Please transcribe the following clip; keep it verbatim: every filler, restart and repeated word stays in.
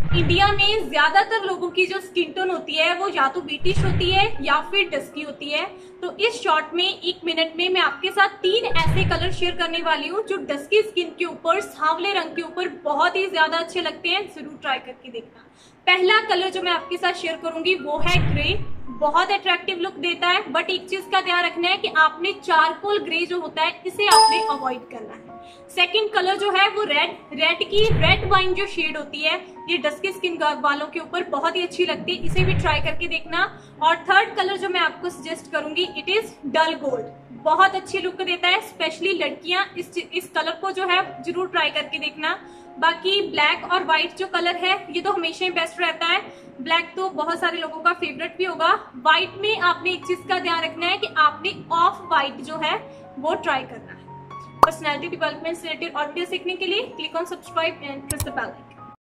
India में ज्यादातर लोगों की जो स्किन टोन होती है वो या तो व्हाइटिश होती है या फिर डस्की होती है। तो इस शॉर्ट में एक मिनट में मैं आपके साथ तीन ऐसे कलर शेयर करने वाली हूँ जो डस्की स्किन के ऊपर, सांवले रंग के ऊपर बहुत ही ज्यादा अच्छे लगते हैं। जरूर ट्राई करके देखना। पहला कलर जो मैं आपके साथ शेयर करूंगी वो है ग्रे। बहुत अट्रैक्टिव लुक देता है, बट एक चीज का ध्यान रखना है कि आपने चारकोल ग्रे जो होता है इसे आपने अवॉइड करना है। सेकंड कलर जो है वो रेड। रेड की रेड वाइन जो शेड होती है ये डस्की स्किन वालों के ऊपर बहुत ही अच्छी लगती है, इसे भी ट्राई करके देखना। और थर्ड कलर जो मैं आपको सजेस्ट करूंगी इट इज डल गोल्ड। बहुत अच्छी लुक देता है, स्पेशली लड़कियां इस इस कलर को जो है जरूर ट्राई करके देखना। बाकी ब्लैक और व्हाइट जो कलर है ये तो हमेशा ही बेस्ट रहता है। ब्लैक तो बहुत सारे लोगों का फेवरेट भी होगा। व्हाइट में आपने एक चीज का ध्यान रखना है कि आपने ऑफ व्हाइट जो है वो ट्राई करना है। पर्सनैलिटी डेवलपमेंट से रिलेटेड और वीडियो सीखने के लिए click on subscribe and press the bell icon.